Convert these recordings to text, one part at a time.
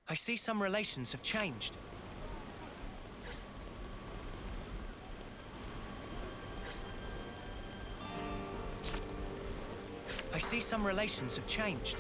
I see some relations have changed. I see some relations have changed.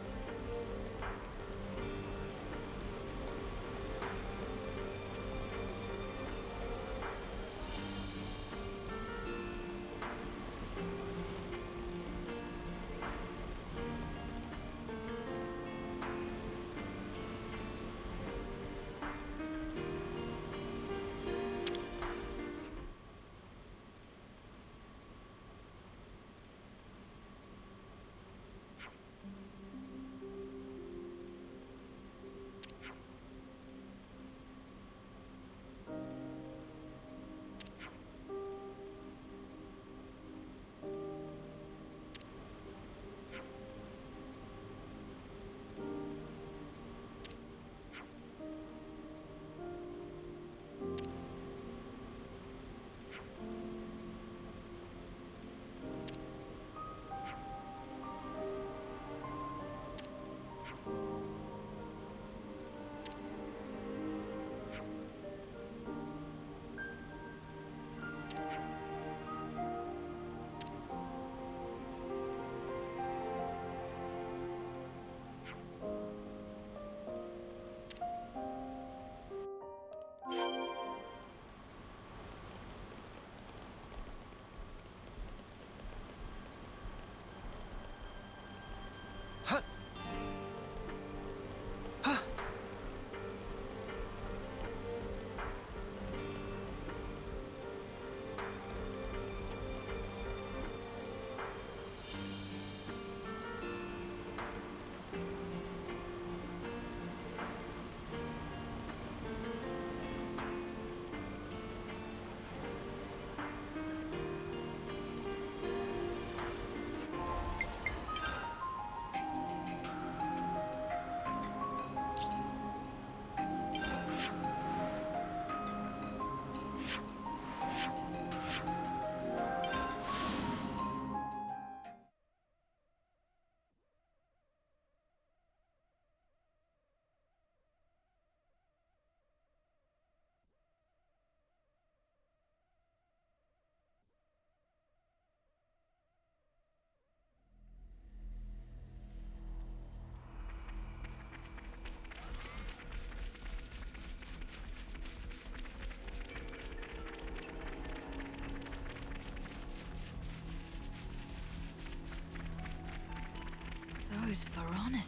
Those Ferronises.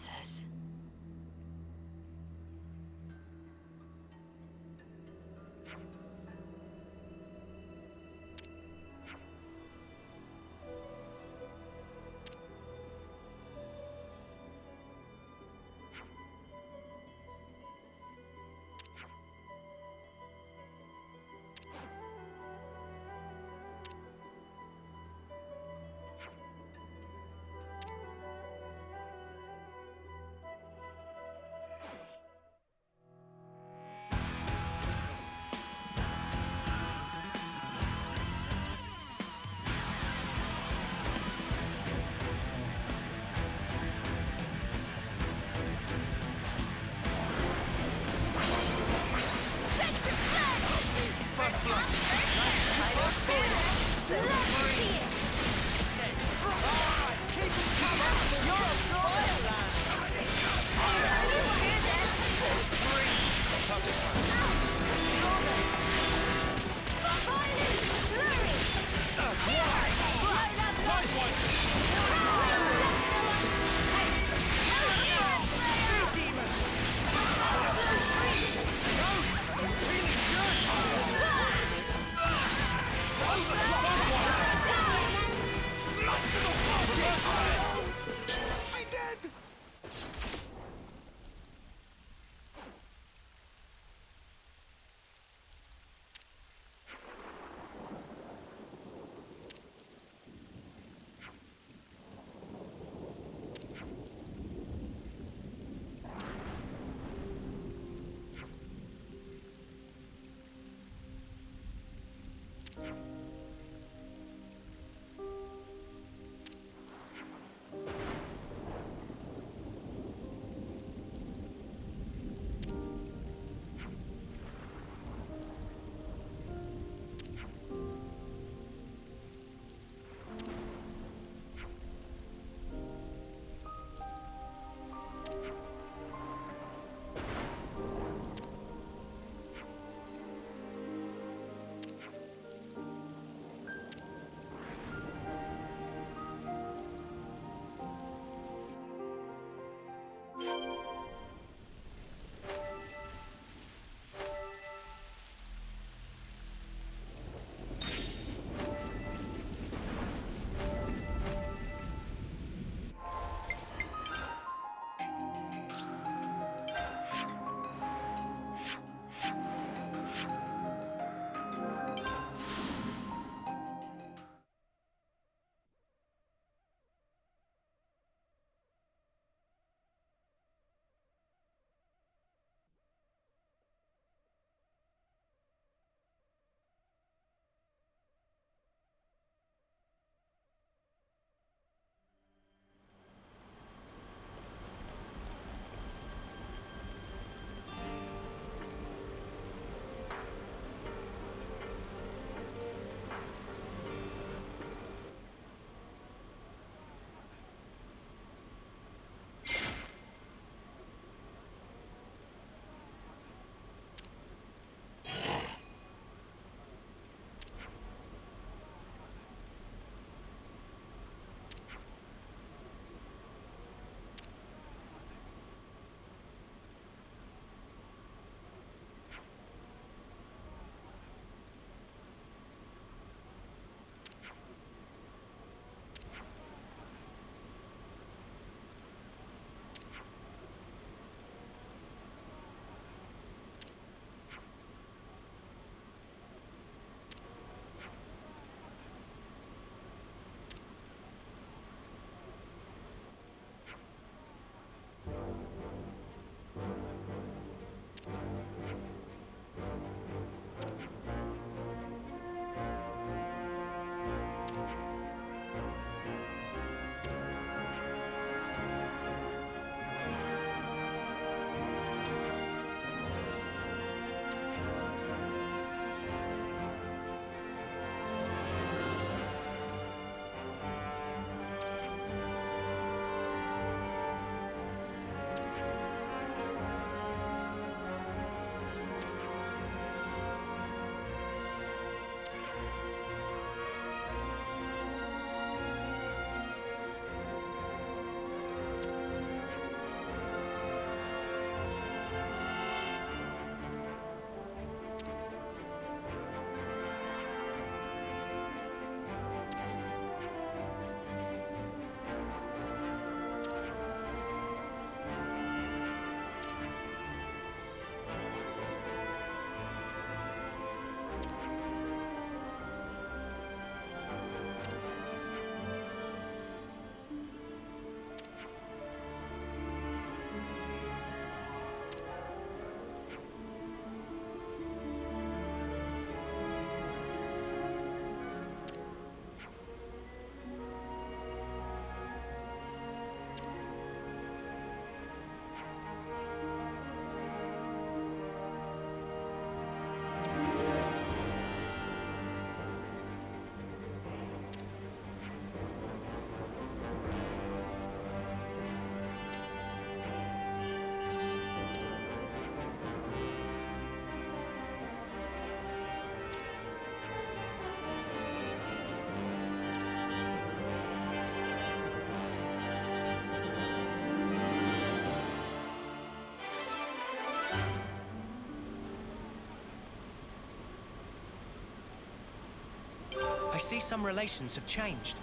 some relations have changed.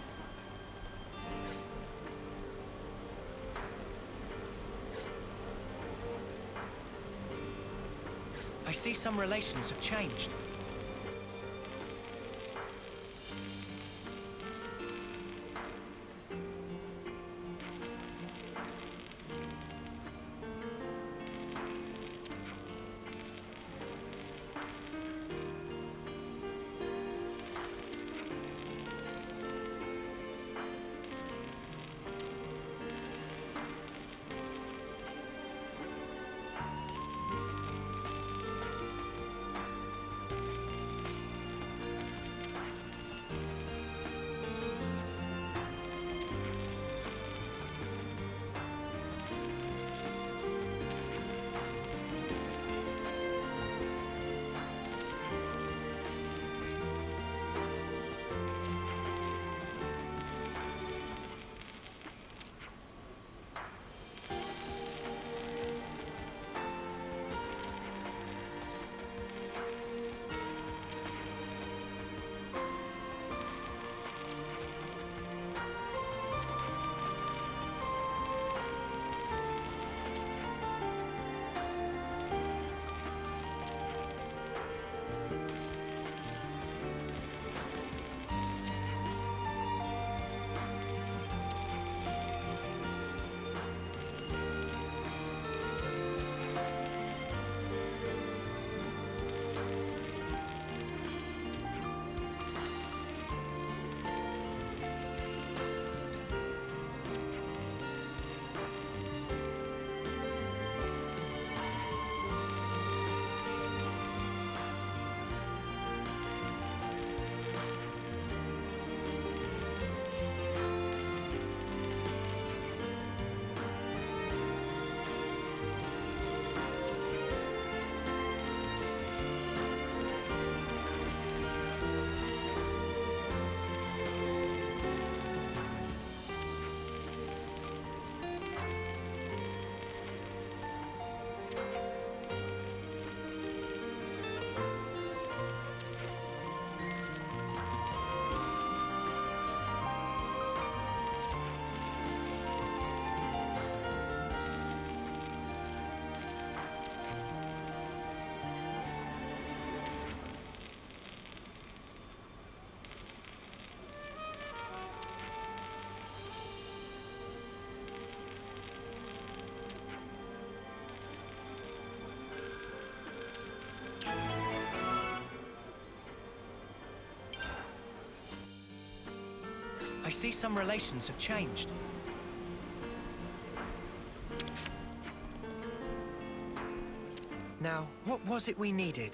I see some relations have changed. I see some relations have changed. Now, what was it we needed?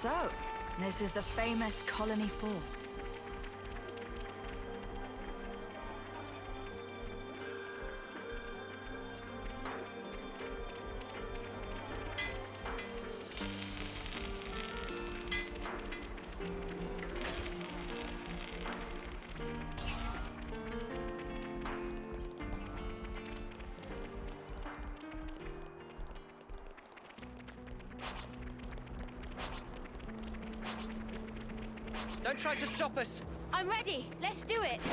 So, this is the famous Colony 4. Don't try to stop us! I'm ready. Let's do it.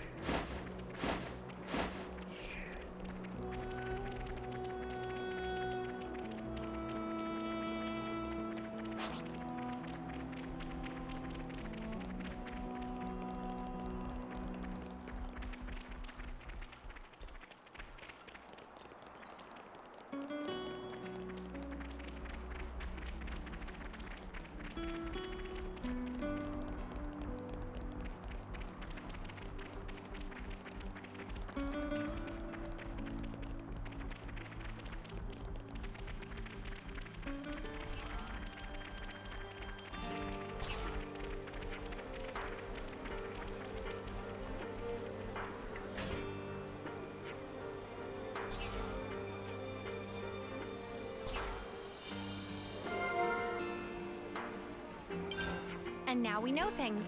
And now we know things.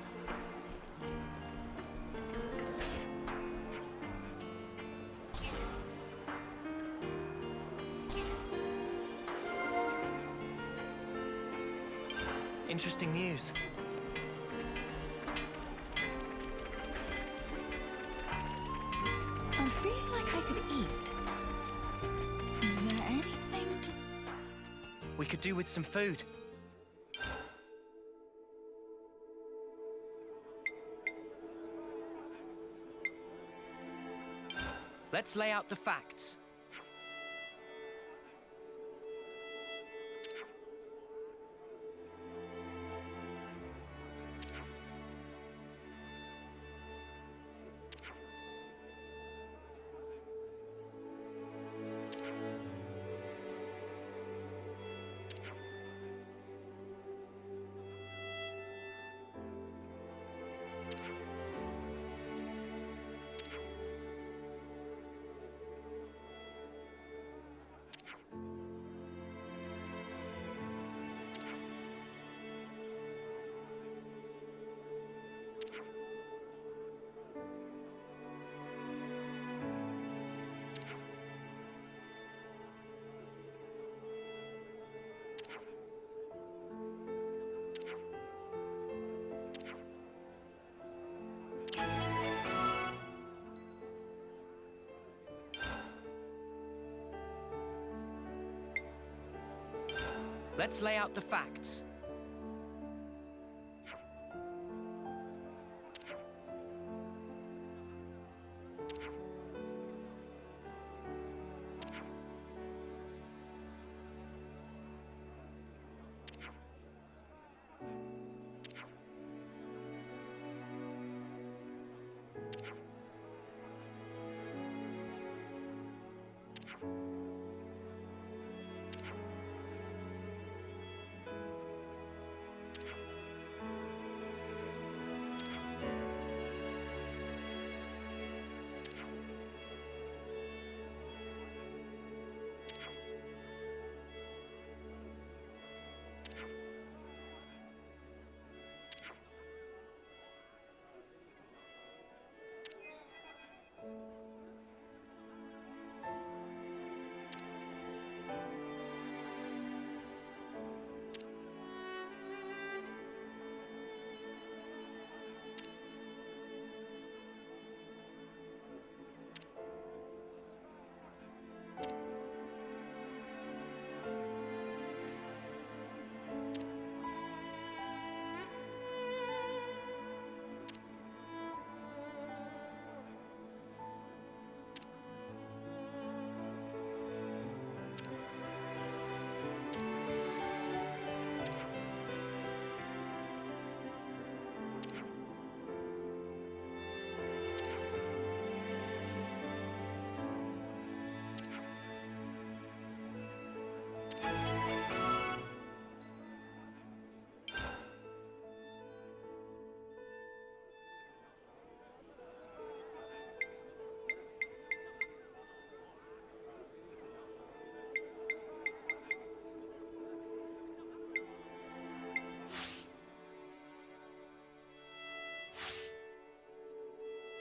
Interesting news. I'm feeling like I could eat. Is there anything to... We could do with some food. Let's lay out the facts. Let's lay out the facts.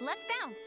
Let's bounce.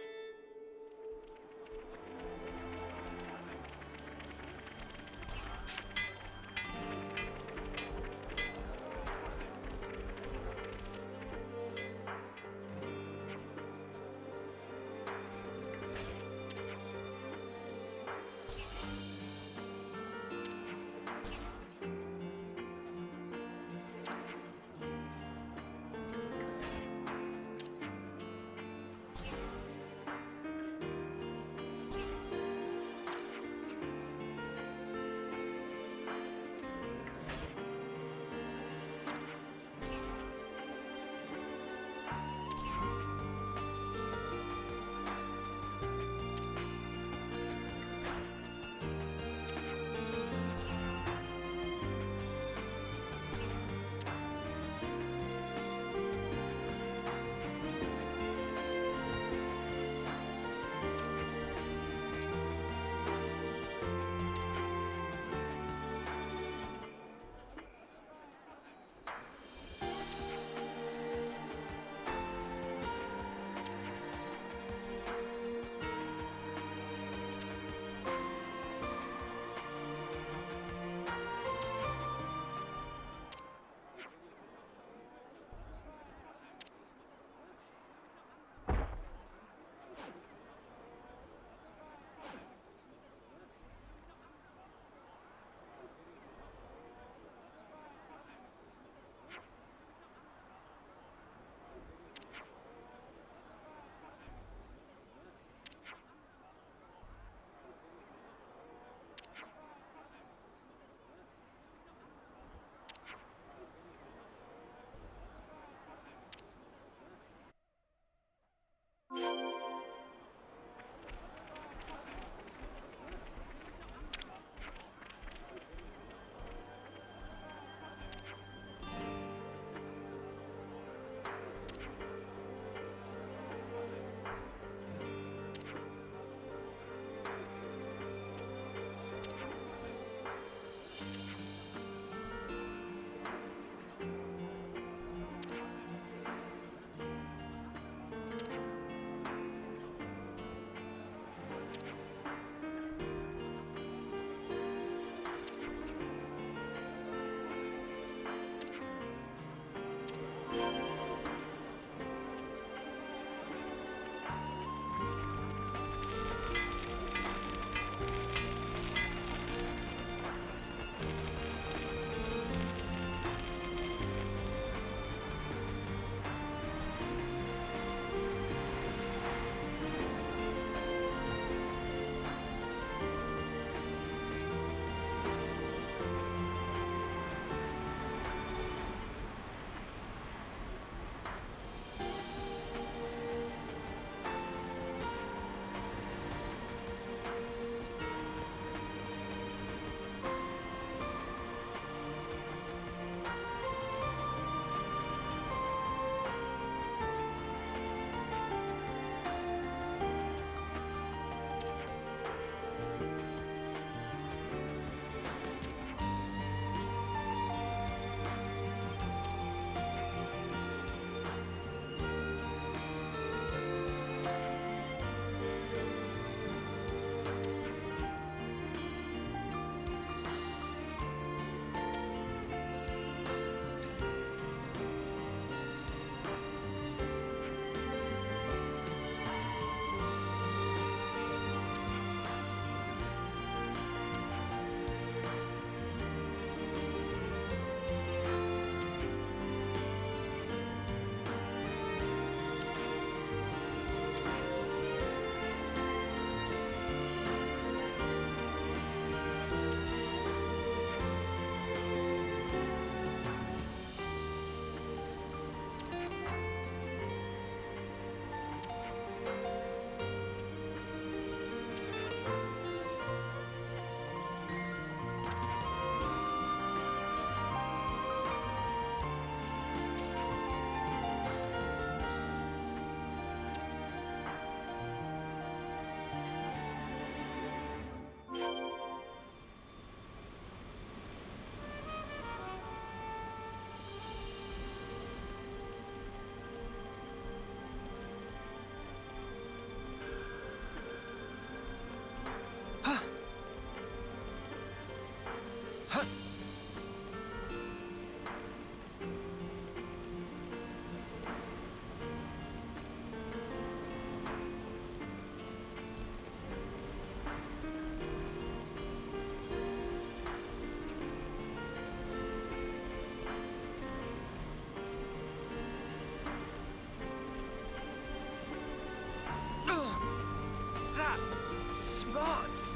That spots.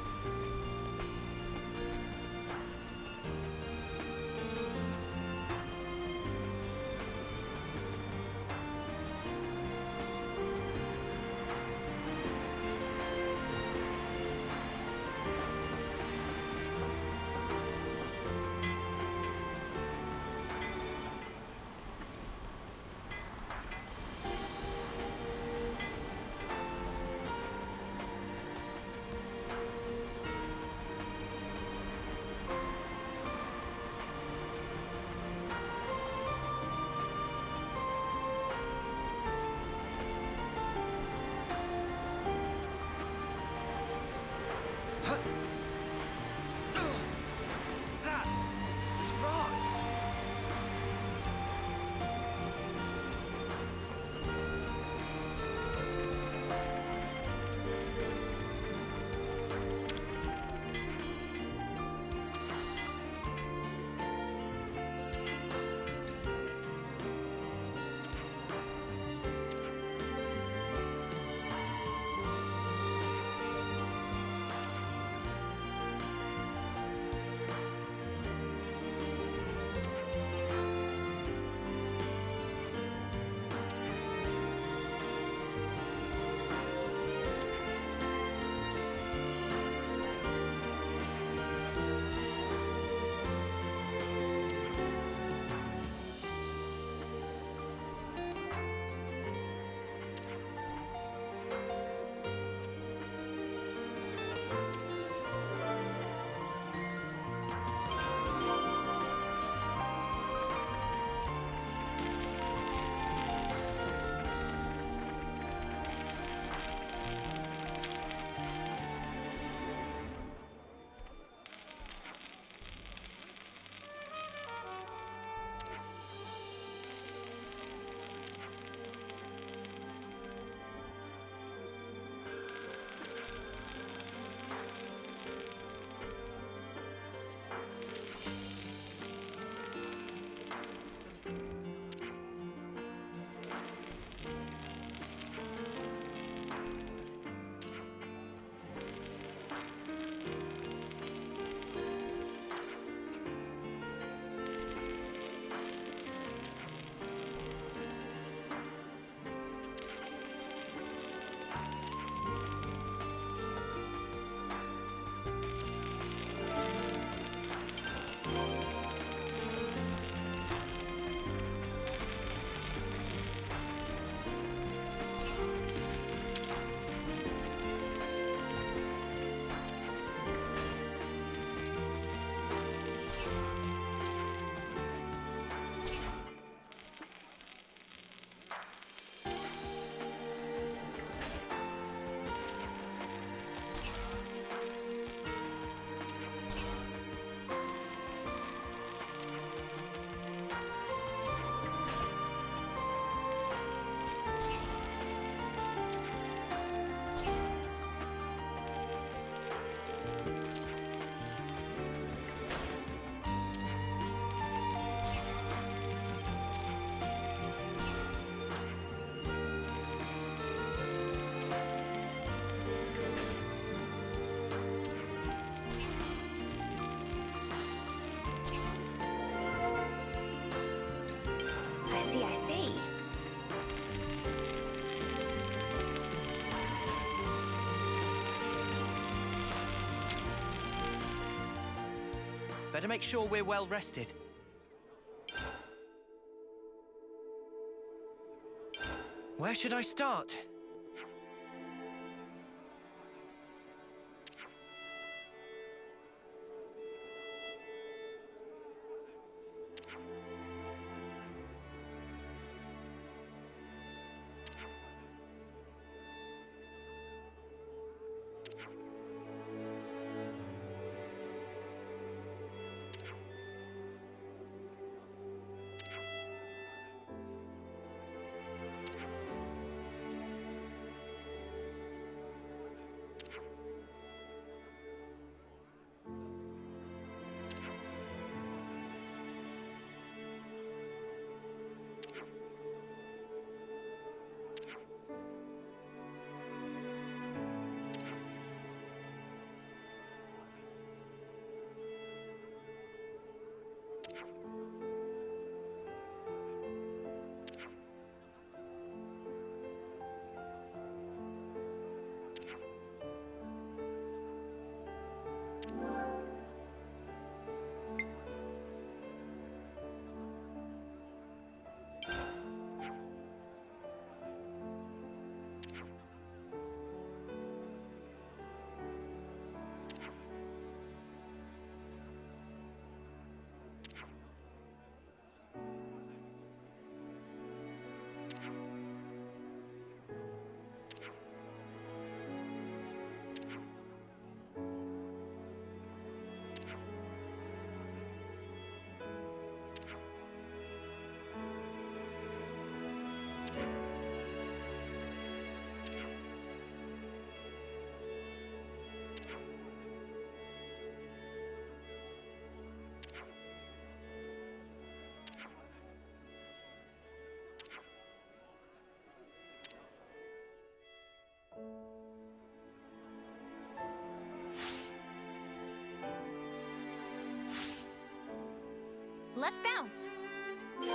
That spots. I see. Better make sure we're well rested. Where should I start? Let's bounce.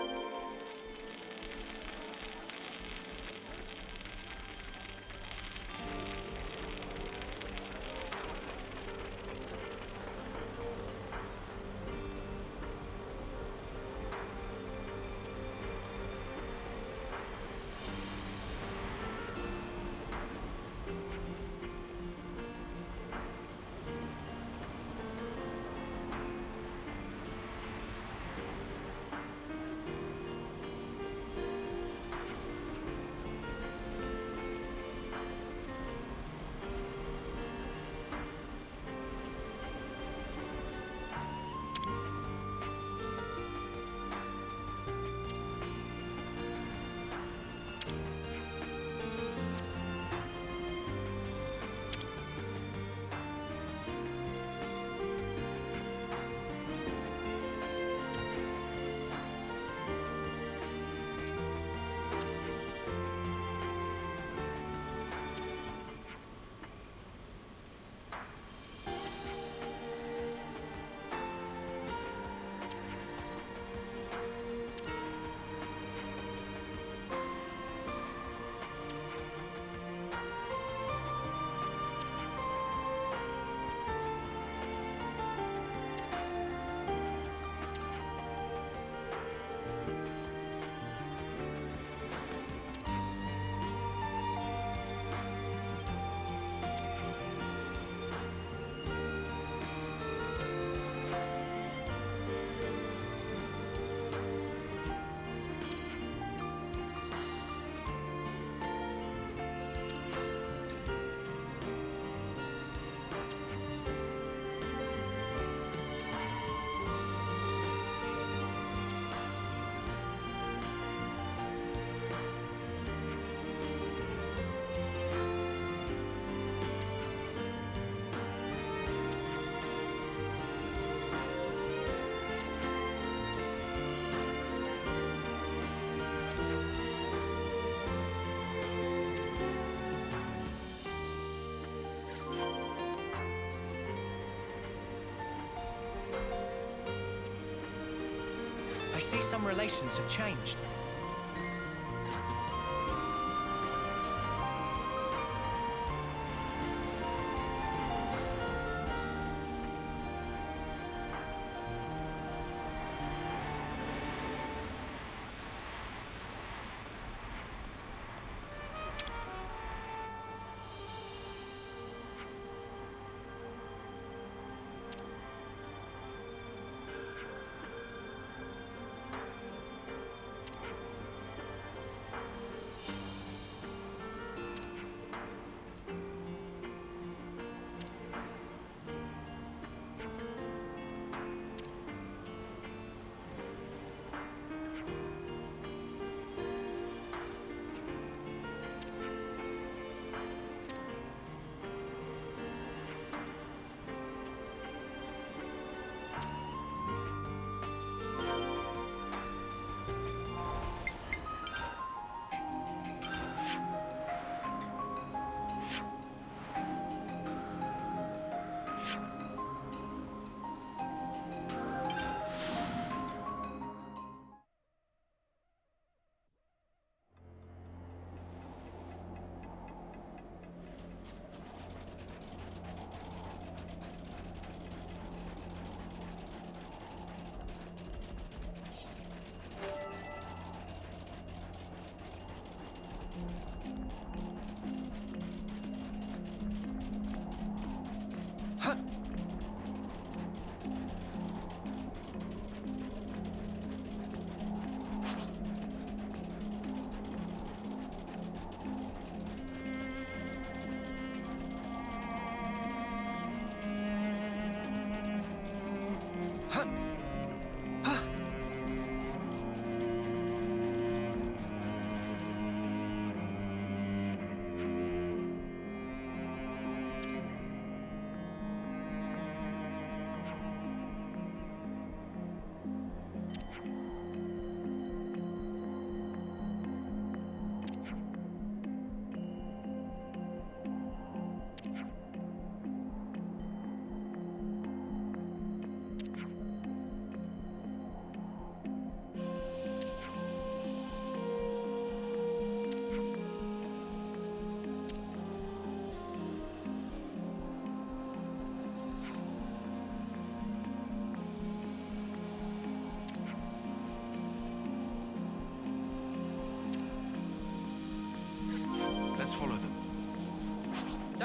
I see some relations have changed.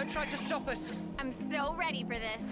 Don't try to stop us. I'm so ready for this.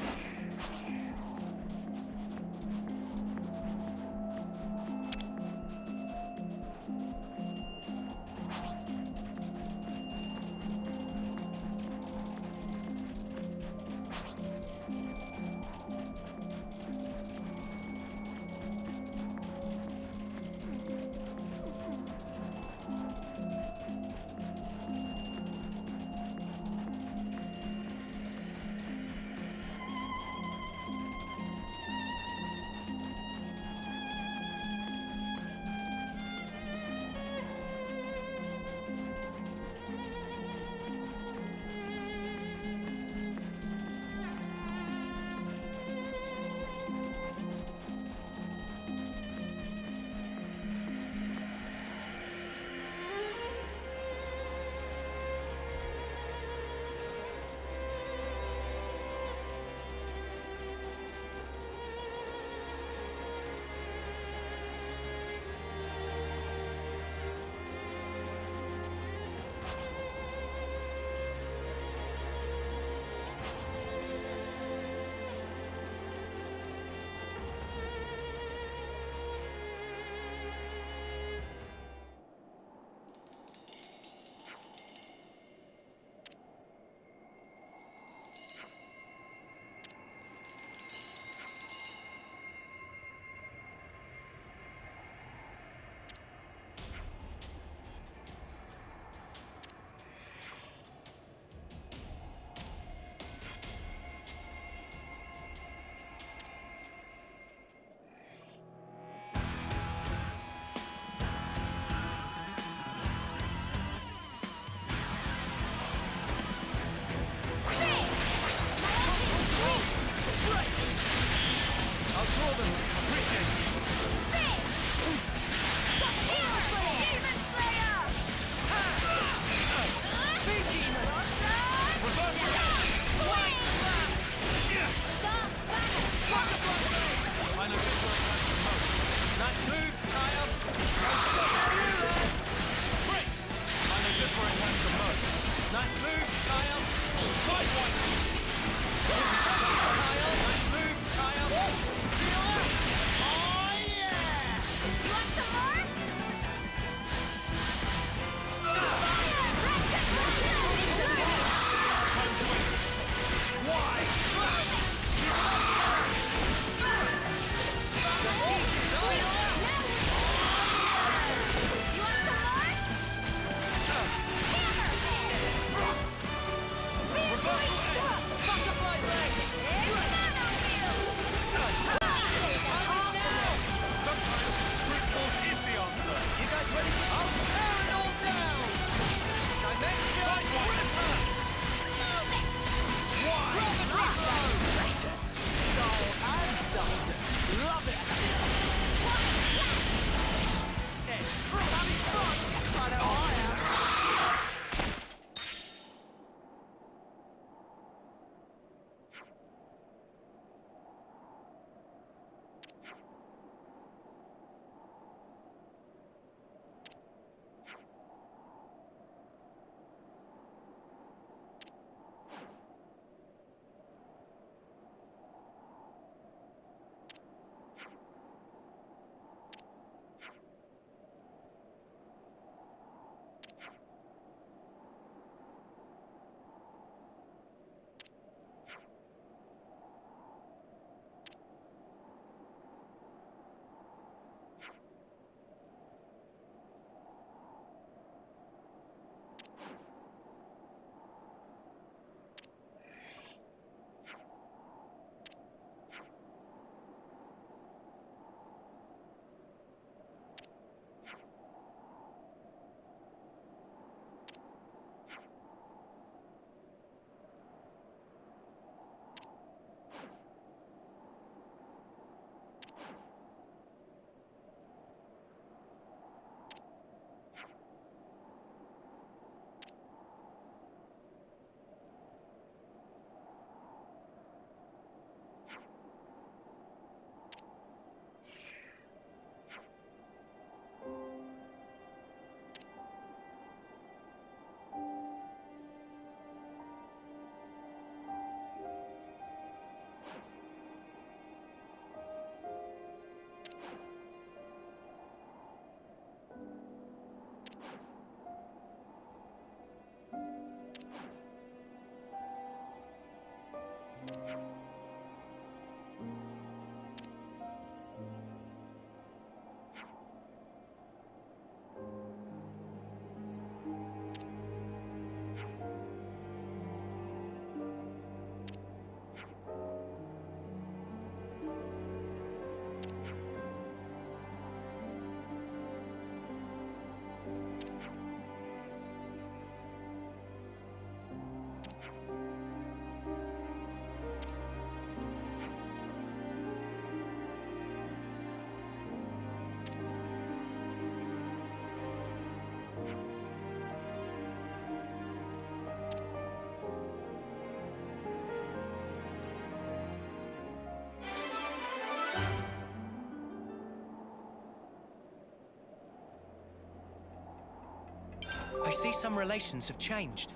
I see some relations have changed.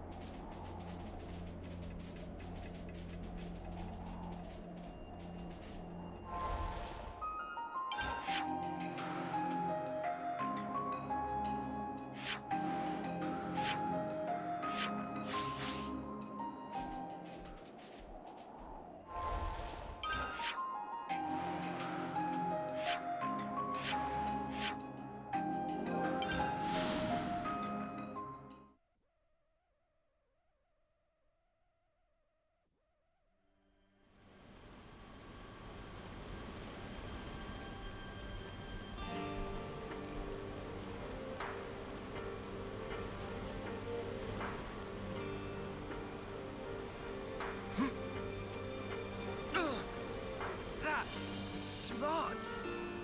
Spots!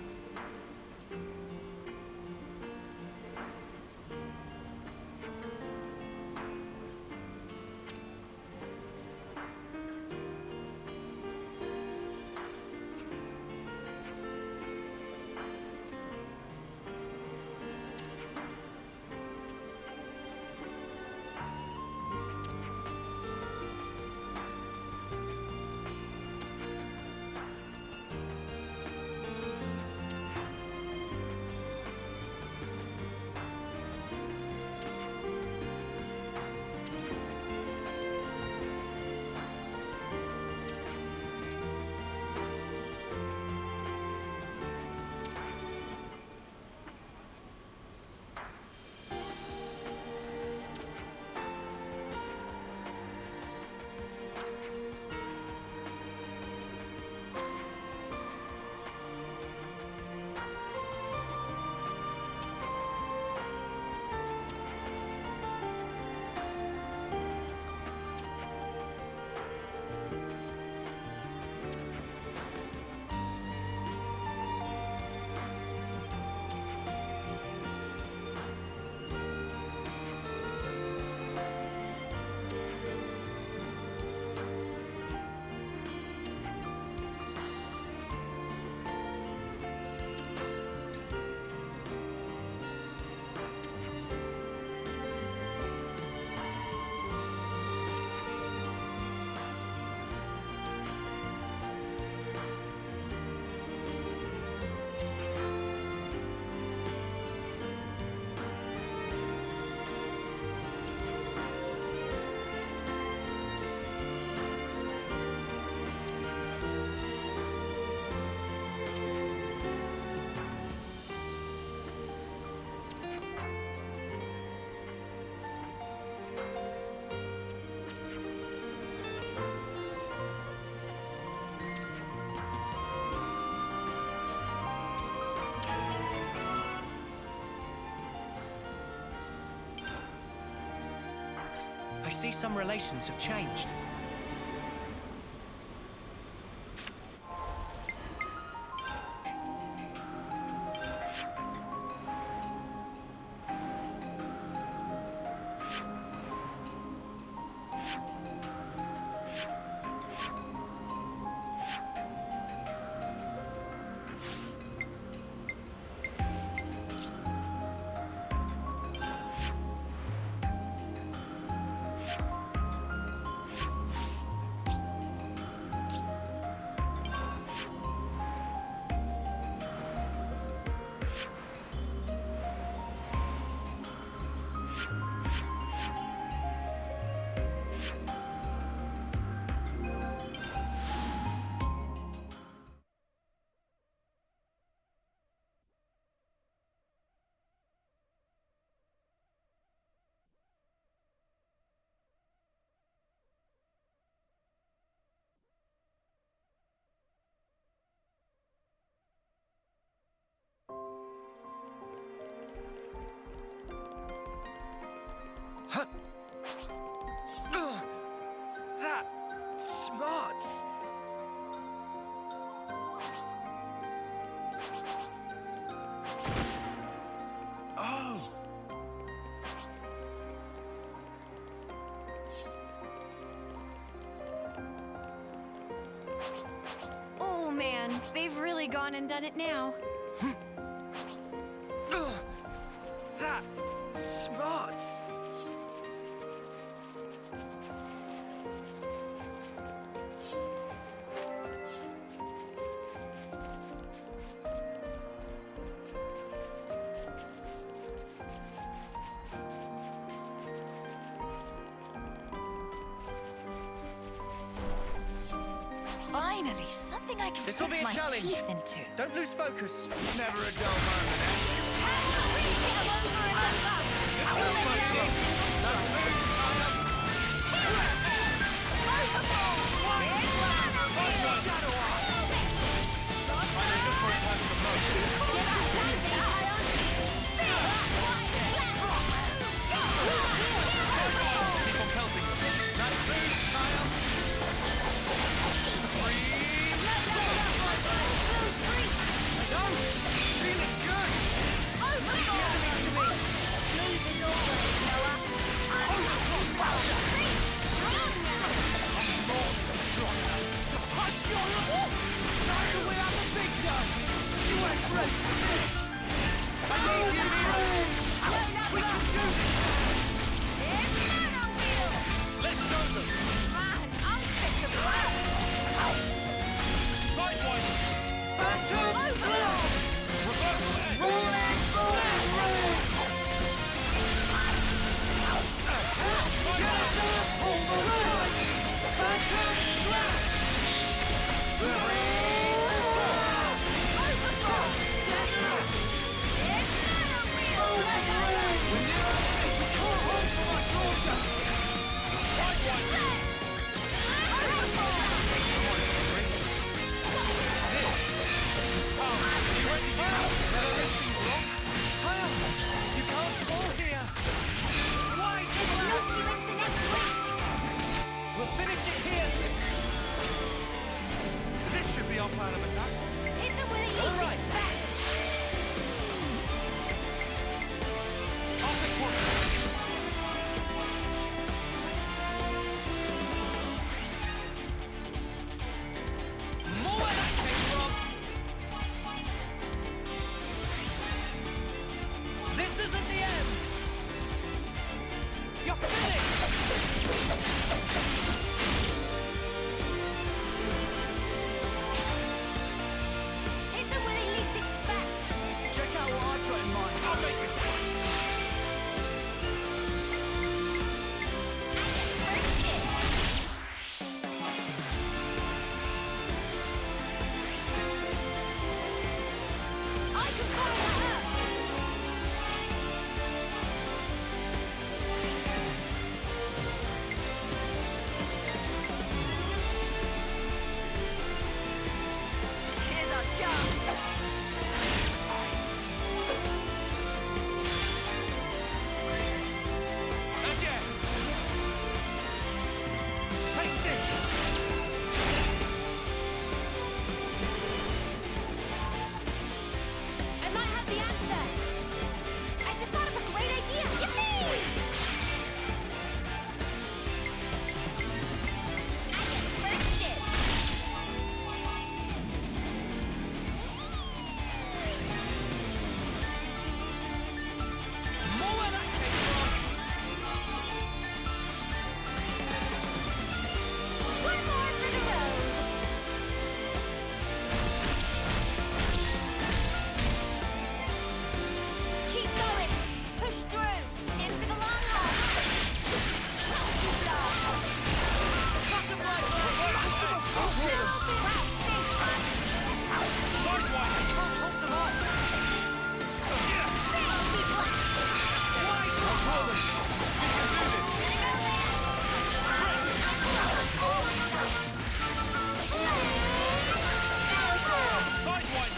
I see some relations have changed. really gone and done it now. That smarts. Finally, something I can This'll sink be a my challenge. teeth into. Don't lose focus. Never a dull moment. Keep on pelting them. That's food, Kyle. No! Feeling good! Let's go them! Sideways! Phantom Slam! Reversal edge! Rolling Phantom Slam! You can't fall here! Why? We'll finish it here! This should be our plan of attack. Hit them with a All right. I'll take one. More where that came from! This isn't the end! You're finished! Hit them where they least expect. Check out what I've got in mind. I'll make it fun! I can follow that up. Here's our chance. Again! Take this! I might have the answer. I just thought of a great idea. Yippee! I get first dibs. More where that came from! One more for the road. Keep going. Push through. In for the long haul. Butterfly blade! Sidewise! Can't hold them off! Yeah! Why? I'll call them! We can do this! Sidewise!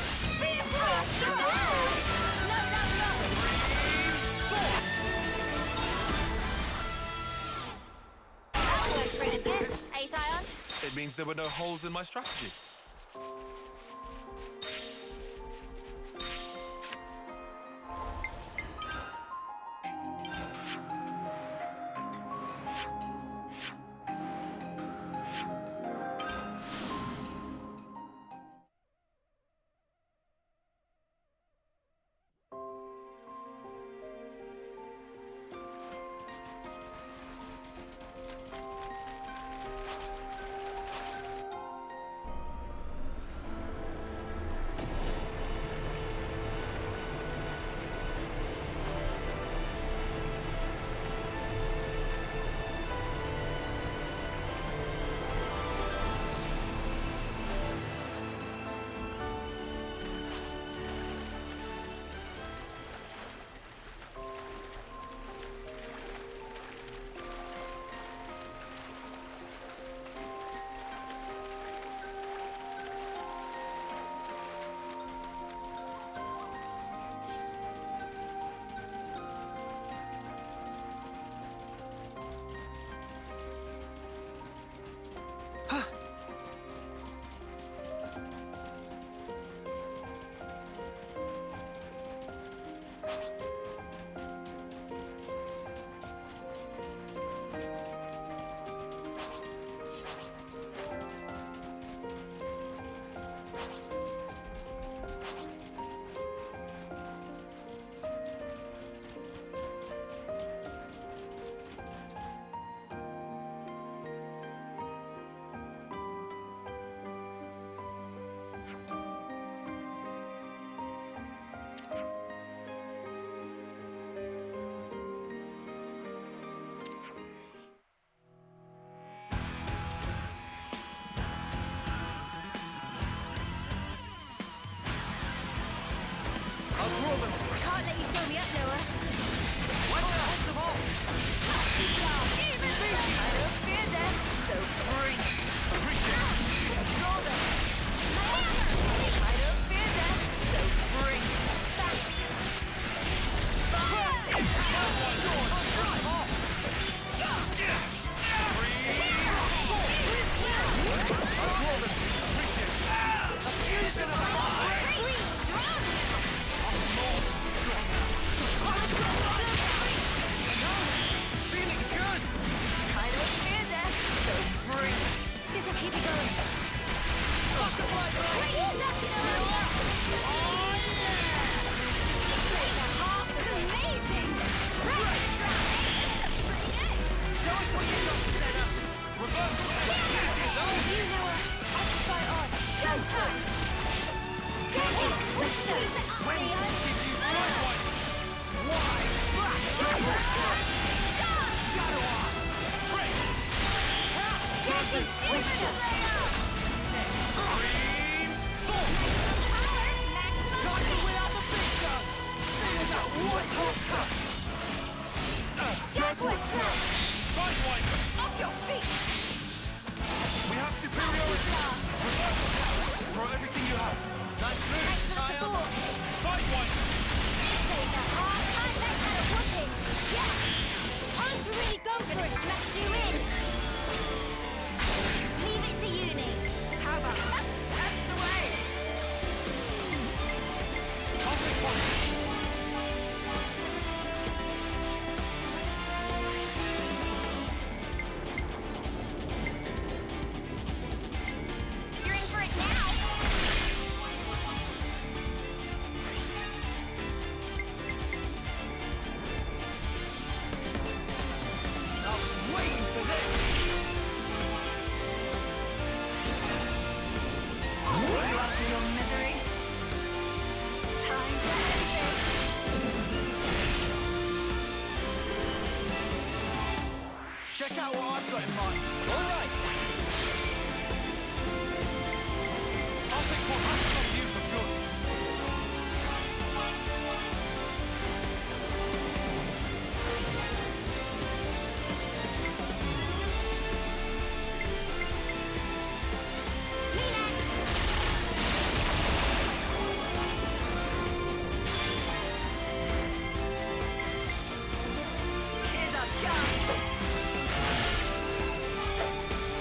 It means there were no holes in my strategy. Fill me up, Noah. What's the hold them all? I don't fear them, so bring it. Appreciate it. Control them. I don't fear them, so bring it. Feeling good. I don't fear them, so bring it. This'll keep me going. Amazing! Right! Show us what you got, Senna. Reverse. You know us. Fight on. Go time! Get it! Whisper! When did you find one? Why? Shadow Arm. Great. Get it! Whisper! Green Sword. Time to win out the big gun. Seeing that one hot cut. Sidewise! Sidewinder. Off your feet! We have superiority. Reverse attack. Throw everything you have. Nice move. Thanks for the Kyle. support. Sidewinder. Take the hard time they had a whooping. Yeah! Time to really go for it. Smash you in. Leave it to uni. How about that? That's the way. Public one. You're in for it now. I was waiting for this. You up to your misery? Time to end it. Check out what I've got in mind. All right. I'll take what I've got to use for good. Here's our chance.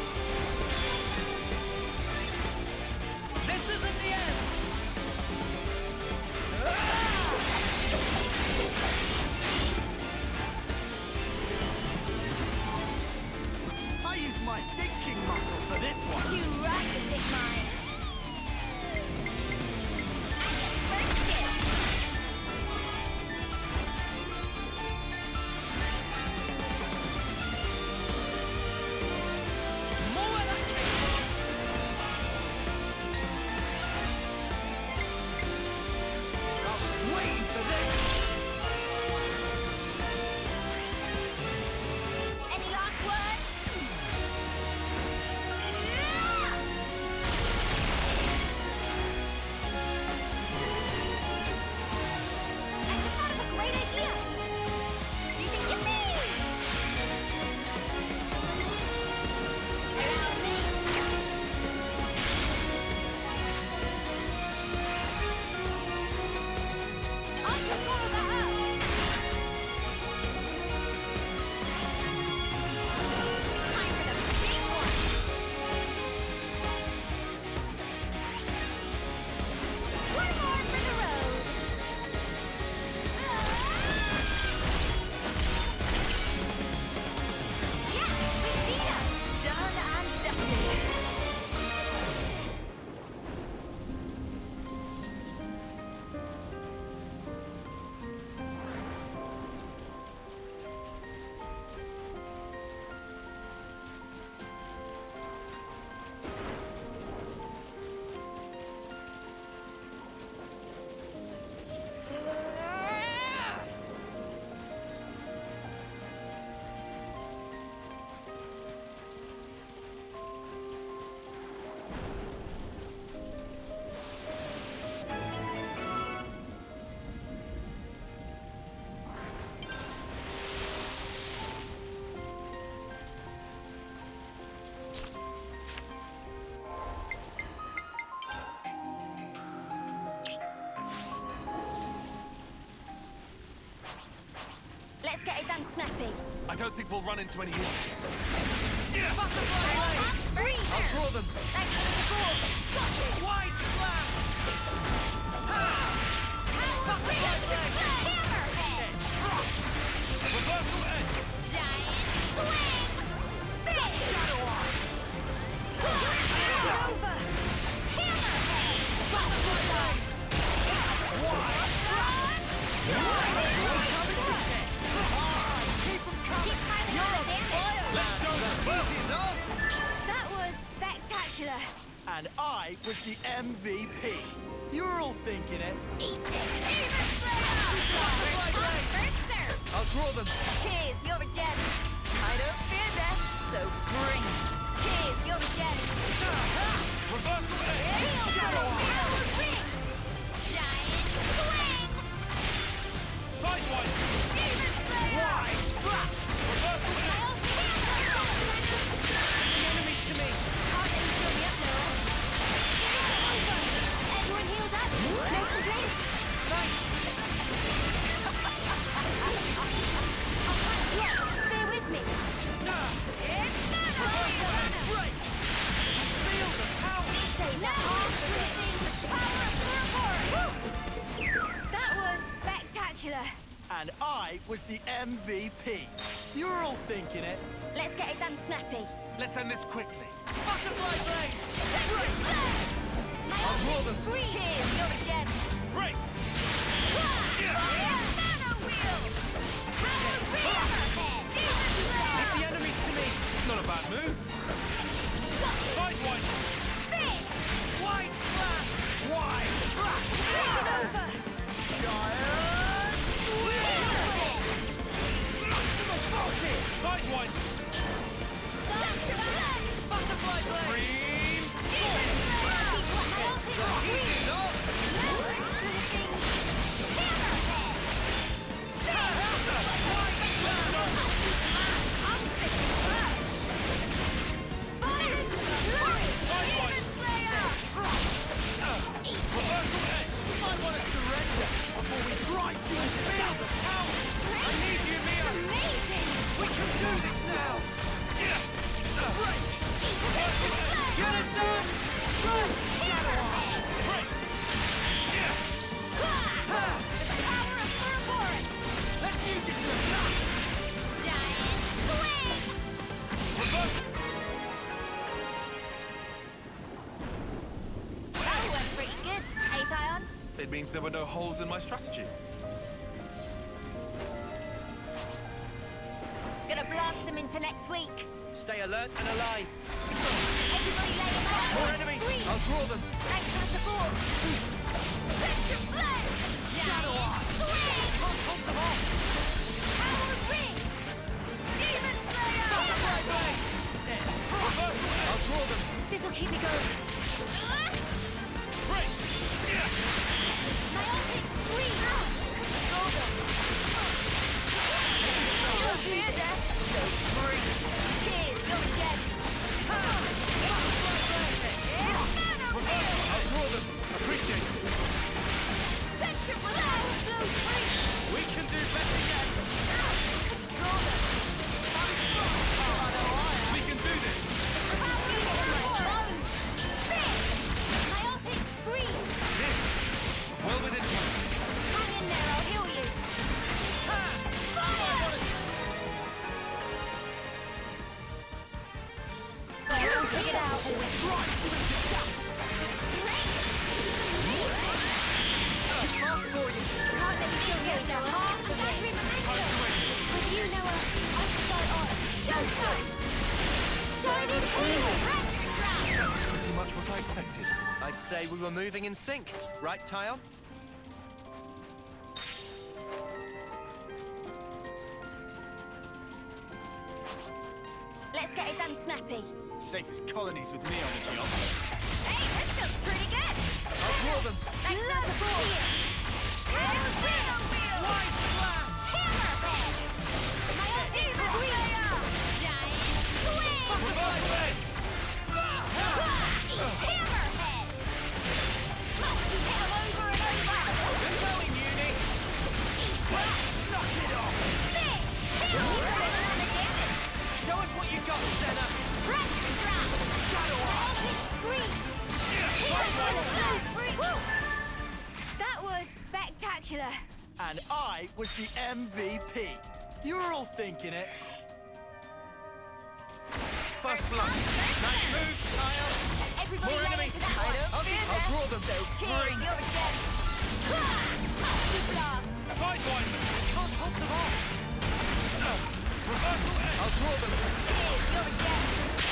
don't think we'll run into any issues. I'll draw them. Thanks for the support. Wide slam! Hammerhead! Reversal edge! Giant swing! Shadow Eye! Over! Hammerhead! Butterfly! Wide! Keep piling on the damage! Let's go! Easy's up! That was spectacular! And I was the MVP. You were all thinking it. Eat it! Demon Slayer! First serve! I'll draw them. Cheers, you're a gem! I don't fear death, so bring it! Cheers, you're a gem! Reversal edge! Power ring! Giant swing! Sidewise! Demon Slayer! Reversal edge! Enemies to me! Can't let you show me up now. Everyone healed up? No complaints? Nice! Bear with me. It's Break! Feel the power! Say power of Ouroboros! That was spectacular. And I was the MVP. You were all thinking it. Let's get it done snappy. Let's end this quickly. Butterfly blade! I'll draw them. Cheers, you're a gem. Break! Fire! Nano wheel! Power ring! Hit the enemies to me. Not a bad move. Sidewise! Wide slash! Wide! Over! Sidewise! Butterfly blade! Green! Easy's up! Reversal edge! I want to surrender before we drive you and feel the power. I need you, Mia! Amazing! We can do this now. Break! Reversal edge! Get it done. Break! The power of Ouroboros! Let's use it to the max. Giant swing! Reversal! That went pretty good, eh, Tyon? It means there were no holes in my strategy. Gonna blast them into next week. Stay alert and alive. Everybody lay them out. More enemies! Green. I'll draw them. Thanks for the support. Spectrum blade! Shadow Eye! Swing! Can't hold them off! Power ring! Demon Slayer! Butterfly blade! Reversal edge! I'll draw them. This'll keep me going. Break! My ultimate scream! Control them! You'll fear death, so free! Cheers, you're dead! Reversal! I'll draw them. Appreciate it. Spectrum blade! Blow free! We can do better yet. Control them! We can do this. My ultimate scream! This. Well within reach. Hang in there, I'll heal you! Fire! We'll figure it out. Fast for you. Can't let you kill me now. Half of it. With you, Noah, I can start on. Don't stop! Started here! Pretty much what I expected. I'd say we were moving in sync. Right, Tyon? Let's get it done snappy. Safest colonies with me on the job. Hey, this feels pretty good! I'll draw them. Thanks for the support! Power wheel! Wide slam! Hammerhead! My demon wheel! Giant swing! Butterfly blade! Hammerhead! Must you hit them over and over! Good going, Uni! Knock it off! Big! Hammerhead! That was spectacular. And I was the MVP. You were all thinking it. First blood. Nice move, Kyle. Everybody More lay enemies. into that one. I'll draw them. Cheering, you're a gem. Blast. Sidewise. Can't hold them off. Reversal edge. I'll draw them. Cheers, you're a gem.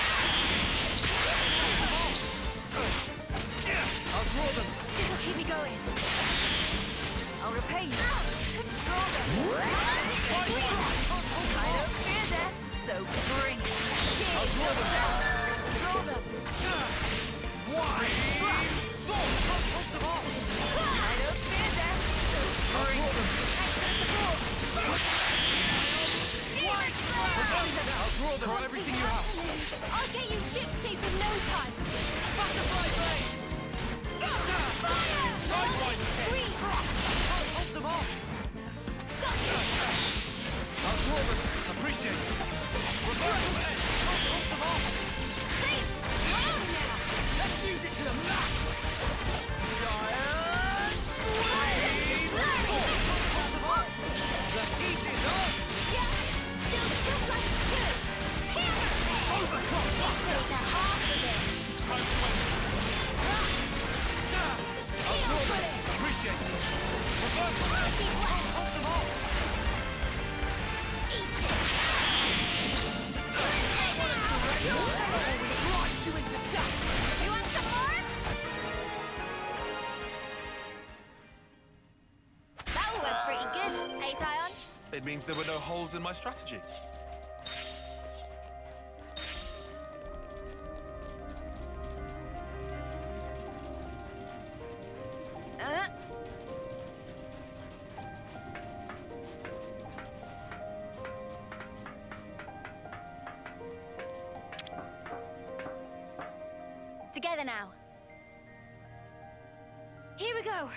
I'll draw them. This'll keep me going. I'll repay you. Draw them. I don't fear death, so bring it. Cheers, I'll draw them. draw them. Why? Sword. Can't hold them off. I don't fear death, so bring it. Thanks for the support. I'll draw them. Draw everything you have. I'll get you ship shape in no time. Butterfly blade. Fire! Sidewise. Green. Can't hold them off. I'll draw them. Appreciate it. Reversal edge. Can't hold them off. Great. Come on now. Let's use it to the max. The heat is on. Yeah. Feels just like it should. Hammer. Overclock. Take that off of it. Time to win. I'll draw them. Appreciate it. Reversal edge. Can't hold them off. You want some more? That went pretty good, eh, Tyon? It means there were no holes in my strategy. Together now. Here we go.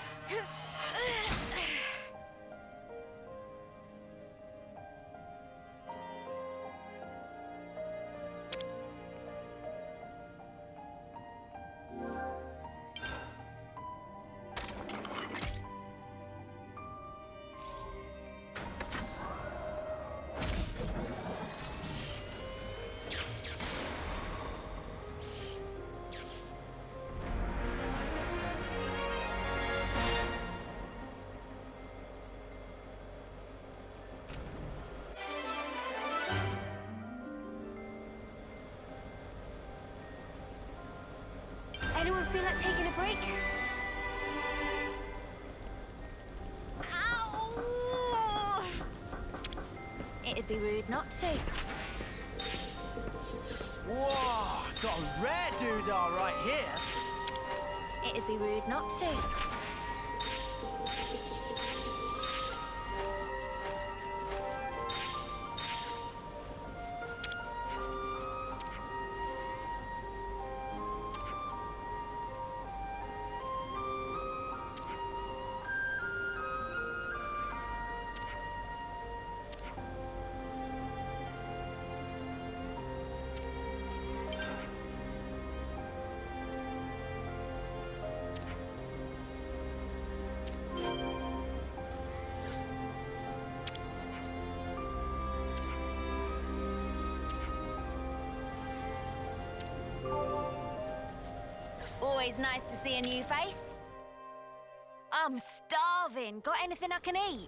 Anyone feel like taking a break? Ow! It'd be rude not to. Whoa, got a rare doodah right here. It'd be rude not to. Always nice to see a new face. I'm starving. Got anything I can eat?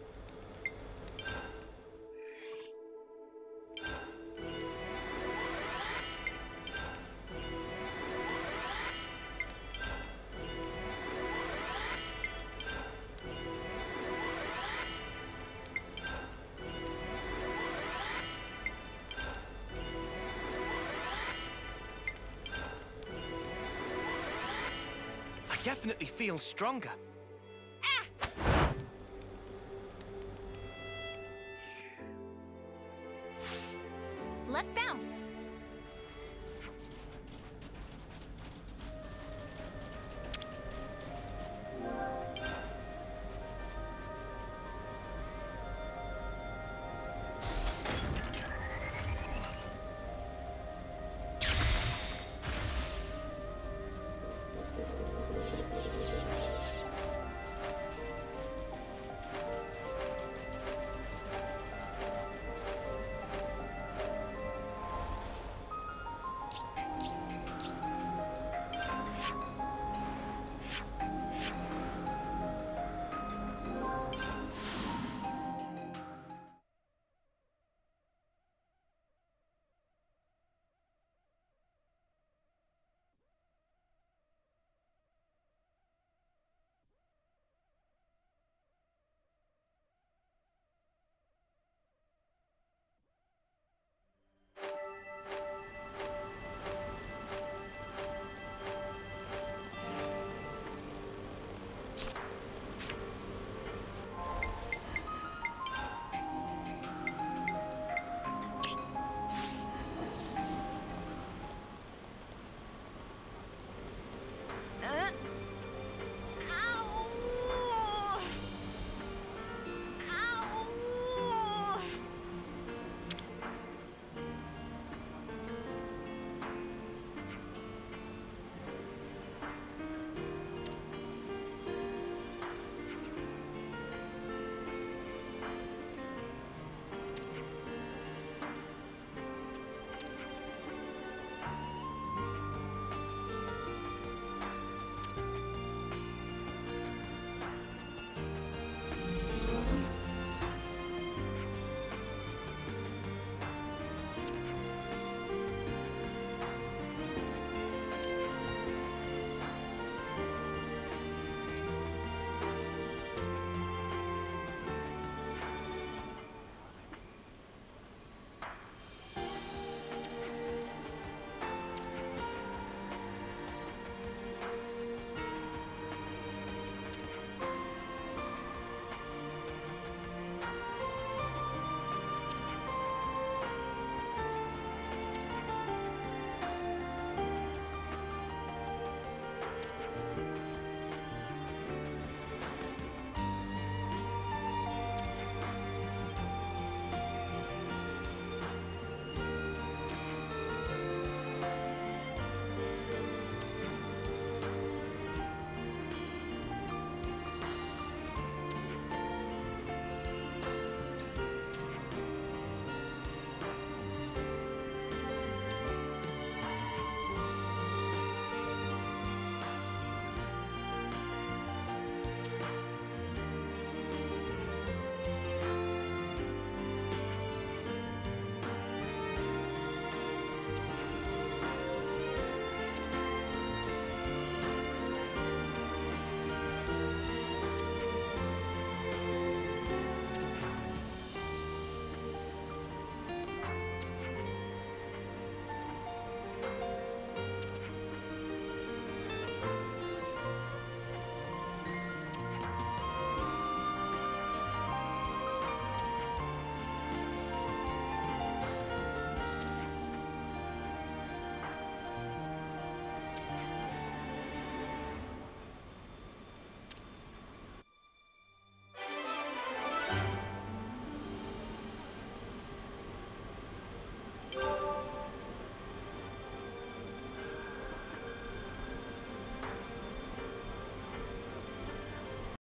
I definitely feel stronger.